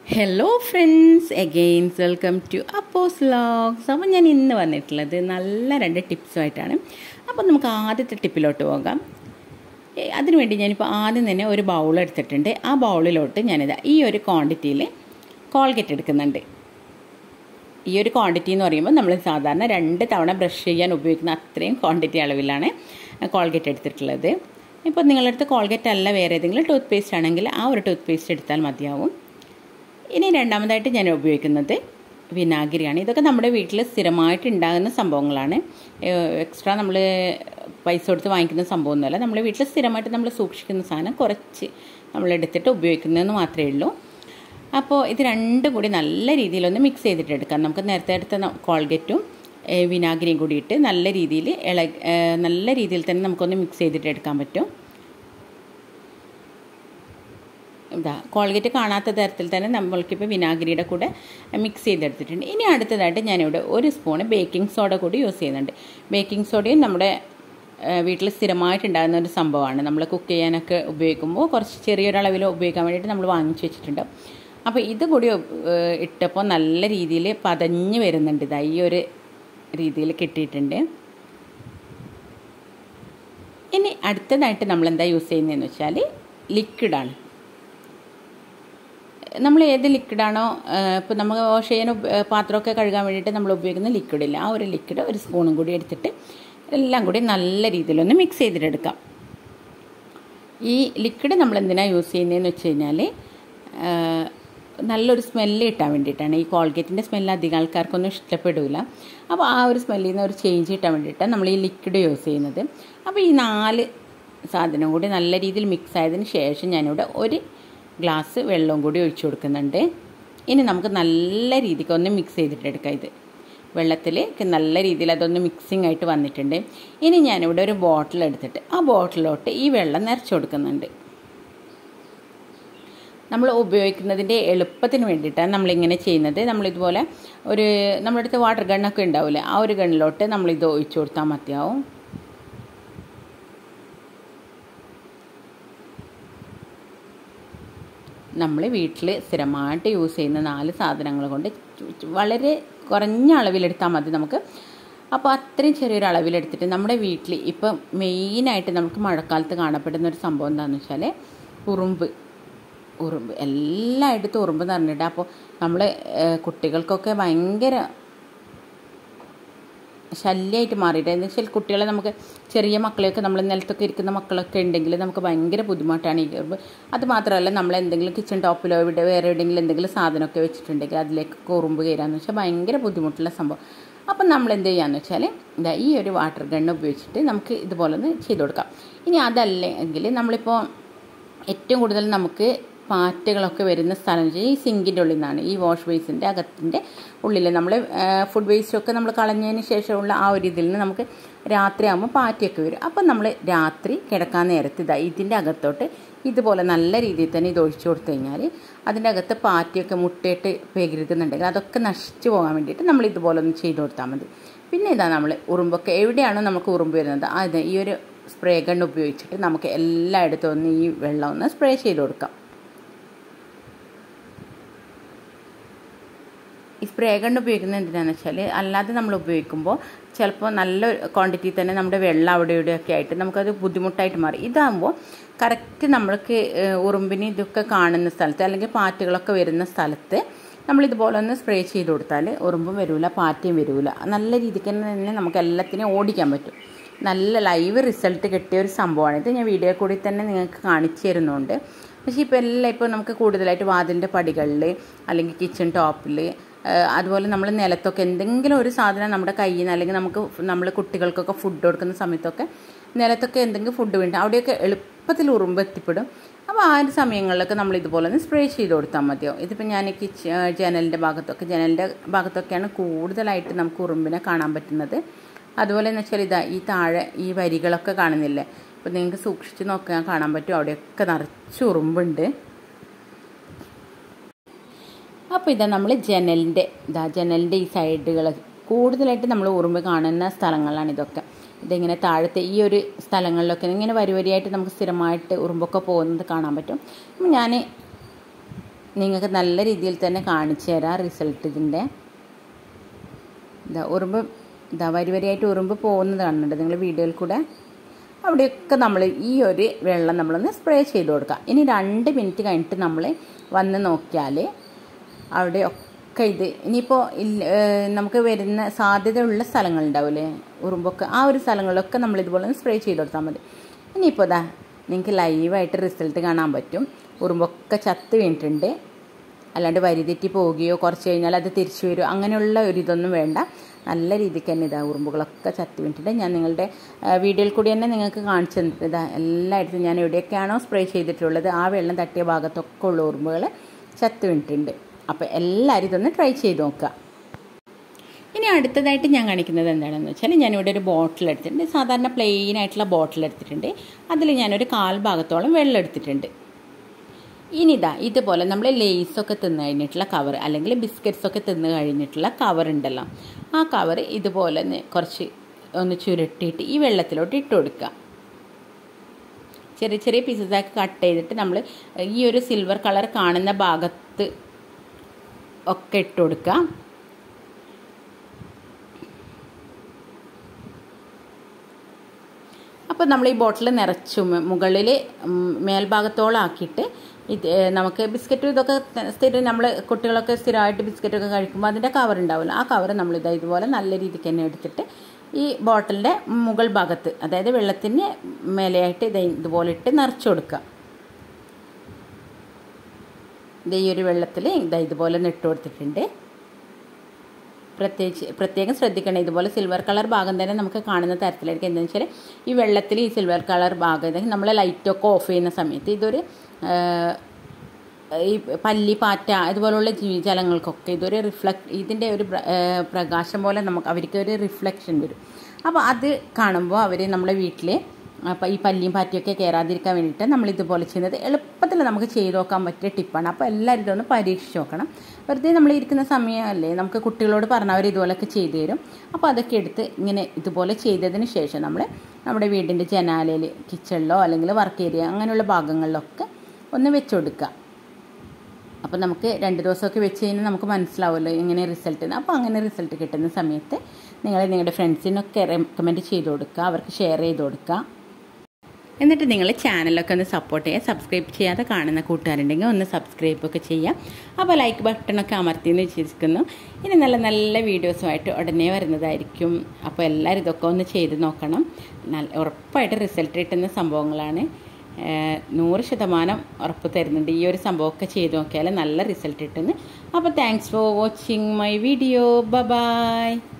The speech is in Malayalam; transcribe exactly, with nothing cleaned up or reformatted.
Hello friends, again welcome to Appu's vlogs. അപ്പോൾ ഞാൻ ഇന്ന് വന്നിട്ടുള്ളത് നല്ല രണ്ട് ടിപ്സുമായിട്ടാണ്. അപ്പോൾ നമുക്ക് ആദ്യത്തെ ടിപ്പിലോട്ട് പോകാം. അതിനുവേണ്ടി ഞാനിപ്പോൾ ആദ്യം തന്നെ ഒരു ബൗൾ എടുത്തിട്ടുണ്ട്. ആ ബൗളിലോട്ട് ഞാനിതാ ഈ ഒരു ക്വാണ്ടിറ്റിയിൽ കോൾഗേറ്റ് എടുക്കുന്നുണ്ട്. ഈ ഒരു ക്വാണ്ടിറ്റി എന്ന് പറയുമ്പോൾ നമ്മൾ സാധാരണ രണ്ട് തവണ ബ്രഷ് ചെയ്യാൻ ഉപയോഗിക്കുന്ന അത്രയും ക്വാണ്ടിറ്റി അളവിലാണ് കോൾഗേറ്റ് എടുത്തിട്ടുള്ളത്. ഇപ്പോൾ നിങ്ങളുടെ അടുത്ത് കോൾഗേറ്റ് അല്ല വേറെ ഏതെങ്കിലും ടൂത്ത് പേസ്റ്റ് ആണെങ്കിൽ ആ ഒരു ടൂത്ത് പേസ്റ്റ് എടുത്താൽ മതിയാവും. ഇനി രണ്ടാമതായിട്ട് ഞാൻ ഉപയോഗിക്കുന്നത് വിനാഗിരിയാണ്. ഇതൊക്കെ നമ്മുടെ വീട്ടിൽ സ്ഥിരമായിട്ട് ഉണ്ടാകുന്ന സംഭവങ്ങളാണ്. എക്സ്ട്രാ നമ്മൾ പൈസ കൊടുത്ത് വാങ്ങിക്കുന്ന സംഭവമൊന്നുമല്ല. നമ്മുടെ വീട്ടിൽ സ്ഥിരമായിട്ട് നമ്മൾ സൂക്ഷിക്കുന്ന സാധനം കുറച്ച് നമ്മളെടുത്തിട്ട് ഉപയോഗിക്കുന്നതെന്ന് മാത്രമേ ഉള്ളൂ. അപ്പോൾ ഇത് രണ്ടും കൂടി നല്ല രീതിയിലൊന്ന് മിക്സ് ചെയ്തിട്ട് എടുക്കാം. നമുക്ക് നേരത്തെ എടുത്ത കോൾഗേറ്റും വിനാഗിരിയും കൂടിയിട്ട് നല്ല രീതിയിൽ ഇള നല്ല രീതിയിൽ തന്നെ നമുക്കൊന്ന് മിക്സ് ചെയ്തിട്ട് എടുക്കാൻ പറ്റും. ഇതാ കോൾഗേറ്റ് കാണാത്ത തരത്തിൽ തന്നെ നമ്മൾക്കിപ്പോൾ വിനാഗിരിയുടെ കൂടെ മിക്സ് ചെയ്തെടുത്തിട്ടുണ്ട്. ഇനി അടുത്തതായിട്ട് ഞാനിവിടെ ഒരു സ്പൂണ് ബേക്കിംഗ് സോഡ കൂടി യൂസ് ചെയ്യുന്നുണ്ട്. ബേക്കിംഗ് സോഡയും നമ്മുടെ വീട്ടിൽ സ്ഥിരമായിട്ടുണ്ടാകുന്ന ഒരു സംഭവമാണ്. നമ്മൾ കുക്ക് ചെയ്യാനൊക്കെ ഉപയോഗിക്കുമ്പോൾ കുറച്ച് ചെറിയൊരളവിൽ ഉപയോഗിക്കാൻ വേണ്ടിയിട്ട് നമ്മൾ വാങ്ങിച്ചു വെച്ചിട്ടുണ്ട്. അപ്പോൾ ഇത് കൂടി ഇട്ടപ്പോൾ നല്ല രീതിയിൽ പതഞ്ഞ് വരുന്നുണ്ട്. ഇതാ ഈ ഒരു രീതിയിൽ കിട്ടിയിട്ടുണ്ട്. ഇനി അടുത്തതായിട്ട് നമ്മളെന്താ യൂസ് ചെയ്യുന്നതെന്ന് വെച്ചാൽ ലിക്വിഡാണ്. നമ്മൾ ഏത് ലിക്വിഡാണോ ഇപ്പോൾ നമ്മൾ വാഷ് ചെയ്യാൻ പാത്രമൊക്കെ കഴുകാൻ വേണ്ടിയിട്ട് നമ്മൾ ഉപയോഗിക്കുന്ന ലിക്വിഡില്ല, ആ ഒരു ലിക്വിഡ് ഒരു സ്പൂണും കൂടി എടുത്തിട്ട് എല്ലാം കൂടി നല്ല രീതിയിലൊന്ന് മിക്സ് ചെയ്തിട്ടെടുക്കാം. ഈ ലിക്വിഡ് നമ്മൾ എന്തിനാണ് യൂസ് ചെയ്യുന്നതെന്ന് വെച്ച് കഴിഞ്ഞാൽ നല്ലൊരു സ്മെല്ല് കിട്ടാൻ വേണ്ടിയിട്ടാണ്. ഈ കോൾഗേറ്റിൻ്റെ സ്മെല്ല് അധികം ആൾക്കാർക്കൊന്നും ഇഷ്ടപ്പെടില്ല. അപ്പോൾ ആ ഒരു സ്മെല്ലിൽ നിന്ന് ഒരു ചേഞ്ച് കിട്ടാൻ വേണ്ടിയിട്ടാണ് നമ്മൾ ഈ ലിക്വിഡ് യൂസ് ചെയ്യുന്നത്. അപ്പോൾ ഈ നാല് സാധനം കൂടി നല്ല രീതിയിൽ മിക്സ് ആയതിന് ശേഷം ഞാനിവിടെ ഒരു ഗ്ലാസ് വെള്ളവും കൂടി ഒഴിച്ചു കൊടുക്കുന്നുണ്ട്. ഇനി നമുക്ക് നല്ല രീതിക്ക് ഒന്ന് മിക്സ് ചെയ്തിട്ടെടുക്കാം. ഇത് വെള്ളത്തിൽ നല്ല രീതിയിൽ അതൊന്ന് മിക്സിങ് ആയിട്ട് വന്നിട്ടുണ്ട്. ഇനി ഞാനിവിടെ ഒരു ബോട്ടിൽ എടുത്തിട്ട് ആ ബോട്ടിലോട്ട് ഈ വെള്ളം നിറച്ച് കൊടുക്കുന്നുണ്ട്. നമ്മൾ ഉപയോഗിക്കുന്നതിൻ്റെ എളുപ്പത്തിന് വേണ്ടിയിട്ടാണ് നമ്മളിങ്ങനെ ചെയ്യുന്നത്. നമ്മളിതുപോലെ ഒരു നമ്മുടെ അടുത്ത് വാട്ടർ ഗണ്ണൊക്കെ ഉണ്ടാവില്ലേ, ആ ഒരു ഗണ്ണിലോട്ട് നമ്മളിത് ഒഴിച്ചു കൊടുത്താൽ മതിയാവും. നമ്മൾ വീട്ടിൽ സ്ഥിരമായിട്ട് യൂസ് ചെയ്യുന്ന നാല് സാധനങ്ങൾ കൊണ്ട് വളരെ കുറഞ്ഞ അളവിലെടുത്താൽ മതി നമുക്ക്. അപ്പോൾ അത്രയും ചെറിയൊരു അളവിലെടുത്തിട്ട് നമ്മുടെ വീട്ടിൽ ഇപ്പം മെയിനായിട്ട് നമുക്ക് മഴക്കാലത്ത് കാണപ്പെടുന്ന ഒരു സംഭവം എന്താണെന്ന് വെച്ചാൽ ഉറുമ്പ് ഉറുമ്പ് എല്ലായിടത്തും ഉറുമ്പ് നിറഞ്ഞിട്ട്. അപ്പോൾ നമ്മൾ കുട്ടികൾക്കൊക്കെ ഭയങ്കര ശല്യമായിട്ട് മാറിയിട്ട് എന്ന് വെച്ചാൽ കുട്ടികളെ നമുക്ക് ചെറിയ മക്കളെയൊക്കെ നമ്മൾ നിലത്തൊക്കെ ഇരിക്കുന്ന മക്കളൊക്കെ ഉണ്ടെങ്കിൽ നമുക്ക് ഭയങ്കര ബുദ്ധിമുട്ടാണ് ഈ ഉറുമ്പ്. അത് മാത്രമല്ല നമ്മൾ എന്തെങ്കിലും കിച്ചൺ ടോപ്പിലോ ഇവിടെ വേറെ എവിടെയെങ്കിലും എന്തെങ്കിലും സാധനമൊക്കെ വെച്ചിട്ടുണ്ടെങ്കിൽ അതിലേക്കൊക്കെ ഉറുമ്പ് കയറാന്ന് വെച്ചാൽ ഭയങ്കര ബുദ്ധിമുട്ടുള്ള സംഭവം. അപ്പം നമ്മൾ എന്ത് ചെയ്യാന്ന് വെച്ചാൽ ഇതാ ഈ ഒരു വാട്ടർ ഗണ്ണ് ഉപയോഗിച്ചിട്ട് നമുക്ക് ഇതുപോലെ ഒന്ന് ചെയ്ത് കൊടുക്കാം. ഇനി അതല്ലെങ്കിൽ നമ്മളിപ്പോൾ ഏറ്റവും കൂടുതൽ നമുക്ക് പാറ്റകളൊക്കെ വരുന്ന സ്ഥലം വെച്ചാൽ ഈ സിങ്കിൻ്റെ ഉള്ളിൽ നിന്നാണ്. ഈ വാഷ് ബേസിൻ്റെ അകത്തിൻ്റെ ഉള്ളിൽ നമ്മൾ ഫുഡ് വേസ്റ്റൊക്കെ നമ്മൾ കളഞ്ഞതിന് ശേഷമുള്ള ആ ഒരു ഇതിൽ നിന്ന് നമുക്ക് രാത്രിയാകുമ്പോൾ പാറ്റയൊക്കെ വരും. അപ്പം നമ്മൾ രാത്രി കിടക്കാൻ നേരത്ത് ഇതാ ഇതിൻ്റെ അകത്തോട്ട് ഇതുപോലെ നല്ല രീതിയിൽ തന്നെ ഇത് ഒഴിച്ചു കൊടുത്തു കഴിഞ്ഞാൽ അതിൻ്റെ അകത്ത് പാറ്റയൊക്കെ മുട്ടയിട്ട് പെരുകുന്നുണ്ടെങ്കിൽ അതൊക്കെ നശിച്ചു പോകാൻ വേണ്ടിയിട്ട് നമ്മൾ ഇതുപോലെ ഒന്ന് ചെയ്ത് കൊടുത്താൽ മതി. പിന്നെ ഇതാ നമ്മൾ ഉറുമ്പൊക്കെ എവിടെയാണോ നമുക്ക് ഉറുമ്പ് വരുന്നത് അത് ഈ ഒരു സ്പ്രേ ഗൺ ഉപയോഗിച്ചിട്ട് നമുക്ക് എല്ലായിടത്തും ഒന്ന് ഈ വെള്ളം ഒന്ന് സ്പ്രേ ചെയ്ത് കൊടുക്കാം. ഈ സ്പ്രേ ഗൺ ഉപയോഗിക്കുന്നത് എന്തിനാണെന്ന് വെച്ചാൽ അല്ലാതെ നമ്മൾ ഉപയോഗിക്കുമ്പോൾ ചിലപ്പോൾ നല്ല ക്വാണ്ടിറ്റി തന്നെ നമ്മുടെ വെള്ളം അവിടെ ഇവിടെയൊക്കെ ആയിട്ട് നമുക്കത് ബുദ്ധിമുട്ടായിട്ട് മാറി. ഇതാകുമ്പോൾ കറക്റ്റ് നമ്മൾക്ക് ഉറുമ്പിന് ഇതൊക്കെ കാണുന്ന സ്ഥലത്ത് അല്ലെങ്കിൽ പാറ്റകളൊക്കെ വരുന്ന സ്ഥലത്ത് നമ്മളിതുപോലെ ഒന്ന് സ്പ്രേ ചെയ്ത് കൊടുത്താൽ ഉറുമ്പും വരില്ല, പാറ്റയും വരില്ല. നല്ല രീതിക്ക് തന്നെ നമുക്ക് എല്ലാത്തിനെയും ഓടിക്കാൻ പറ്റും. നല്ല ലൈവ് റിസൾട്ട് കിട്ടിയ ഒരു സംഭവമാണ് ഇത്. ഞാൻ വീഡിയോ കൂടി തന്നെ നിങ്ങൾക്ക് കാണിച്ചു തരുന്നുണ്ട്. പക്ഷേ ഇപ്പോൾ എല്ലാം ഇപ്പോൾ നമുക്ക് കൂടുതലായിട്ട് വാതിലിൻ്റെ പടികളിൽ അല്ലെങ്കിൽ കിച്ചൺ ടോപ്പിൽ അതുപോലെ നമ്മൾ നിലത്തൊക്കെ എന്തെങ്കിലും ഒരു സാധനം നമ്മുടെ കയ്യിൽ നിന്ന് അല്ലെങ്കിൽ നമുക്ക് നമ്മൾ കുട്ടികൾക്കൊക്കെ ഫുഡ് കൊടുക്കുന്ന സമയത്തൊക്കെ നിലത്തൊക്കെ എന്തെങ്കിലും ഫുഡ് വേണ്ട അവിടെയൊക്കെ എളുപ്പത്തിൽ ഉറുമ്പ് എത്തിപ്പെടും. അപ്പോൾ ആ ഒരു സമയങ്ങളിലൊക്കെ നമ്മൾ ഇതുപോലെ ഒന്ന് സ്പ്രേ ചെയ്ത് കൊടുത്താൽ മതിയോ. ഇതിപ്പോൾ ഞാൻ കിച്ച ജനലിൻ്റെ ഭാഗത്തൊക്കെ ജനലിൻ്റെ ഭാഗത്തൊക്കെയാണ് കൂടുതലായിട്ട് നമുക്ക് ഉറുമ്പിനെ കാണാൻ പറ്റുന്നത്. അതുപോലെ എന്ന് വെച്ചാൽ ഇതാ ഈ താഴെ ഈ വരികളൊക്കെ കാണുന്നില്ലേ, ഇപ്പോൾ നിങ്ങൾക്ക് സൂക്ഷിച്ച് നോക്കാൻ കാണാൻ പറ്റും, അവിടെയൊക്കെ നിറച്ച് ഉറുമ്പുണ്ട്. അപ്പോൾ ഇതാ നമ്മൾ ജനലിൻ്റെ ഇതാ ജനലിൻ്റെ ഈ സൈഡുകൾ കൂടുതലായിട്ട് നമ്മൾ ഉറുമ്പ് കാണുന്ന സ്ഥലങ്ങളാണ് ഇതൊക്കെ. ഇതിങ്ങനെ താഴത്തെ ഈ ഒരു സ്ഥലങ്ങളിലൊക്കെ ഇങ്ങനെ വരി വരിയായിട്ട് നമുക്ക് സ്ഥിരമായിട്ട് ഉറുമ്പൊക്കെ പോകുന്നത് കാണാൻ പറ്റും. അപ്പം ഞാൻ നിങ്ങൾക്ക് നല്ല രീതിയിൽ തന്നെ കാണിച്ചു തരാം റിസൾട്ട് ഇതിൻ്റെ. ഇതാ ഉറുമ്പ് ഇതാ വരി വരിയായിട്ട് ഉറുമ്പ് പോകുന്നത് കാണുന്നുണ്ട് നിങ്ങൾ വീഡിയോയിൽ കൂടെ. അവിടെയൊക്കെ നമ്മൾ ഈ ഒരു വെള്ളം നമ്മളൊന്ന് സ്പ്രേ ചെയ്ത് കൊടുക്കുക. ഇനി രണ്ട് മിനിറ്റ് കഴിഞ്ഞിട്ട് നമ്മൾ വന്ന് നോക്കിയാൽ അവിടെയൊക്കെ ഇത് ഇനിയിപ്പോൾ നമുക്ക് വരുന്ന സാധ്യതയുള്ള സ്ഥലങ്ങളുണ്ടാവില്ലേ ഉറുമ്പൊക്കെ, ആ ഒരു സ്ഥലങ്ങളിലൊക്കെ നമ്മൾ ഇതുപോലെ ഒന്ന് സ്പ്രേ ചെയ്ത് കൊടുത്താൽ മതി. ഇനിയിപ്പോൾ ഇതാ നിങ്ങൾക്ക് ലൈവായിട്ട് റിസൾട്ട് കാണാൻ പറ്റും. ഉറുമ്പൊക്കെ ചത്ത് വീണിട്ടുണ്ട്. അല്ലാണ്ട് വരിതെറ്റി പോവുകയോ കുറച്ച് കഴിഞ്ഞാൽ അത് തിരിച്ചു വരുമോ അങ്ങനെയുള്ള ഒരു ഇതൊന്നും വേണ്ട. നല്ല രീതിക്ക് തന്നെ ഇതാ ഉറുമ്പുകളൊക്കെ ചത്ത് വീണിട്ടുണ്ട്. ഞാൻ നിങ്ങളുടെ വീഡിയോയിൽ കൂടി തന്നെ നിങ്ങൾക്ക് കാണിച്ചു തന്നിട്ട് ഇതാ എല്ലായിടത്തും ഞാൻ എവിടെയൊക്കെയാണോ സ്പ്രേ ചെയ്തിട്ടുള്ളത് ആ വെള്ളം തട്ടിയ ഭാഗത്തൊക്കെ ഉള്ള ഉറുമ്പുകൾ ചത്ത് വീണിട്ടുണ്ട്. അപ്പോൾ എല്ലാവരും ഇതൊന്ന് ട്രൈ ചെയ്ത് നോക്കുക. ഇനി അടുത്തതായിട്ട് ഞാൻ കാണിക്കുന്നത് എന്താണെന്ന് വെച്ചാൽ ഞാനിവിടെ ഒരു ബോട്ടിൽ എടുത്തിട്ടുണ്ട്. സാധാരണ പ്ലെയിൻ ആയിട്ടുള്ള ബോട്ടിൽ എടുത്തിട്ടുണ്ട്. അതിൽ ഞാനൊരു കാൽ ഭാഗത്തോളം വെള്ളം എടുത്തിട്ടുണ്ട്. ഇനി ഇതാ ഇതുപോലെ നമ്മൾ ലേസൊക്കെ തിന്ന് കഴിഞ്ഞിട്ടുള്ള കവർ അല്ലെങ്കിൽ ബിസ്ക്കറ്റ്സൊക്കെ തിന്ന് കഴിഞ്ഞിട്ടുള്ള കവർ ഉണ്ടല്ലോ, ആ കവർ ഇതുപോലെ കുറച്ച് ഒന്ന് ചുരുട്ടിയിട്ട് ഈ വെള്ളത്തിലോട്ട് ഇട്ട് കൊടുക്കുക. ചെറിയ ചെറിയ പീസസാക്കി കട്ട് ചെയ്തിട്ട് നമ്മൾ ഈ ഒരു സിൽവർ കളർ കാണുന്ന ഭാഗത്ത് ഒക്കെ ഇട്ട് കൊടുക്കുക. അപ്പോൾ നമ്മൾ ഈ ബോട്ടിൽ നിറച്ചു മുകളിൽ മേൽഭാഗത്തോളം ആക്കിയിട്ട് ഇത് നമുക്ക് ബിസ്ക്കറ്റും ഇതൊക്കെ സ്ഥിരം നമ്മൾ കുട്ടികളൊക്കെ സ്ഥിരമായിട്ട് ബിസ്ക്കറ്റൊക്കെ കഴിക്കുമ്പോൾ അതിൻ്റെ കവർ ഉണ്ടാവില്ല, ആ കവർ നമ്മളിത് ഇതുപോലെ നല്ല രീതിക്ക് തന്നെ എടുത്തിട്ട് ഈ ബോട്ടിലിൻ്റെ മുകൾ ഭാഗത്ത് അതായത് വെള്ളത്തിന് മേലെയായിട്ട് ഇത് ഇതുപോലെ ഇട്ട് നിറച്ചു കൊടുക്കുക. ഇത് ഈ ഒരു വെള്ളത്തിൽ ഇതാ ഇതുപോലെ ഇട്ട് കൊടുത്തിട്ടുണ്ട്. പ്രത്യേകിച്ച് പ്രത്യേകം ശ്രദ്ധിക്കണം, ഇതുപോലെ സിൽവർ കളർ ഭാഗം തന്നെ നമുക്ക് കാണുന്ന തരത്തിലായിരിക്കും. എന്താണെന്ന് വെച്ചാൽ ഈ വെള്ളത്തിൽ ഈ സിൽവർ കളർ ഭാഗം നമ്മൾ ലൈറ്റൊക്കെ ഓഫ് ചെയ്യുന്ന സമയത്ത് ഇതൊരു ഈ പല്ലി പാറ്റ ഇതുപോലുള്ള ജീവജാലങ്ങൾക്കൊക്കെ ഇതൊരു റിഫ്ലക്ട് ഇതിൻ്റെ ഒരു പ്രകാശം പോലെ നമുക്ക് അവർക്ക് ഒരു റിഫ്ലക്ഷൻ വരും. അപ്പോൾ അത് കാണുമ്പോൾ അവർ നമ്മളെ വീട്ടിൽ അപ്പോൾ ഈ പല്ലിയും പാറ്റയൊക്കെ കയറാതിരിക്കാൻ വേണ്ടിയിട്ട് നമ്മൾ ഇതുപോലെ ചെയ്യുന്നത് എളുപ്പത്തിൽ നമുക്ക് ചെയ്ത് നോക്കാൻ പറ്റിയ ടിപ്പാണ്. അപ്പോൾ എല്ലാവരും ഇതൊന്ന് പരീക്ഷിച്ച് നോക്കണം. വെറുതെ നമ്മൾ ഇരിക്കുന്ന സമയമല്ലേ, നമുക്ക് കുട്ടികളോട് പറഞ്ഞാൽ അവർ ഇതുപോലെയൊക്കെ ചെയ്തു തരും. അപ്പോൾ അതൊക്കെ എടുത്ത് ഇങ്ങനെ ഇതുപോലെ ചെയ്തതിന് ശേഷം നമ്മൾ നമ്മുടെ വീടിൻ്റെ ജനാലയിൽ കിച്ചണിലോ അല്ലെങ്കിൽ വർക്ക് ഏരിയ അങ്ങനെയുള്ള ഭാഗങ്ങളിലൊക്കെ ഒന്ന് വെച്ച് കൊടുക്കുക. അപ്പോൾ നമുക്ക് രണ്ട് ദിവസമൊക്കെ വെച്ച് കഴിഞ്ഞാൽ നമുക്ക് മനസ്സിലാവുമല്ലോ എങ്ങനെ റിസൾട്ട്. അപ്പോൾ അങ്ങനെ റിസൾട്ട് കിട്ടുന്ന സമയത്ത് നിങ്ങൾ നിങ്ങളുടെ ഫ്രണ്ട്സിനൊക്കെ റെക്കമെൻഡ് ചെയ്ത് കൊടുക്കുക, അവർക്ക് ഷെയർ ചെയ്ത് കൊടുക്കുക. എന്നിട്ട് നിങ്ങൾ ചാനലൊക്കെ ഒന്ന് സപ്പോർട്ട് ചെയ്യുക. സബ്സ്ക്രൈബ് ചെയ്യാതെ കാണുന്ന കൂട്ടുകാരുണ്ടെങ്കിൽ ഒന്ന് സബ്സ്ക്രൈബൊക്കെ ചെയ്യുക. അപ്പോൾ ലൈക്ക് ബട്ടണൊക്കെ അമർത്തിയെന്ന് വിശ്വസിക്കുന്നു. ഇനി നല്ല നല്ല വീഡിയോസുമായിട്ട് ഉടനെ വരുന്നതായിരിക്കും. അപ്പോൾ എല്ലാവരും ഇതൊക്കെ ഒന്ന് ചെയ്ത് നോക്കണം. നല്ല ഉറപ്പായിട്ട് റിസൾട്ട് കിട്ടുന്ന സംഭവങ്ങളാണ്. നൂറ് ശതമാനം ഉറപ്പ് തരുന്നുണ്ട്. ഈ ഒരു സംഭവമൊക്കെ ചെയ്ത് നോക്കിയാൽ നല്ല റിസൾട്ട് കിട്ടുന്നു. അപ്പോൾ thanks for watching my video. Bye by.